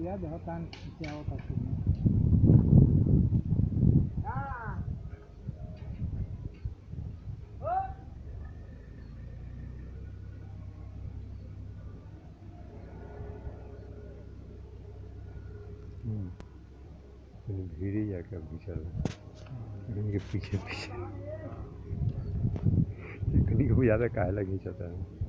किया देहतान क्या होता है भीड़ ही जाके अभी चल इनके पीछे पीछे को ज़्यादा काहे लगी चाहता है।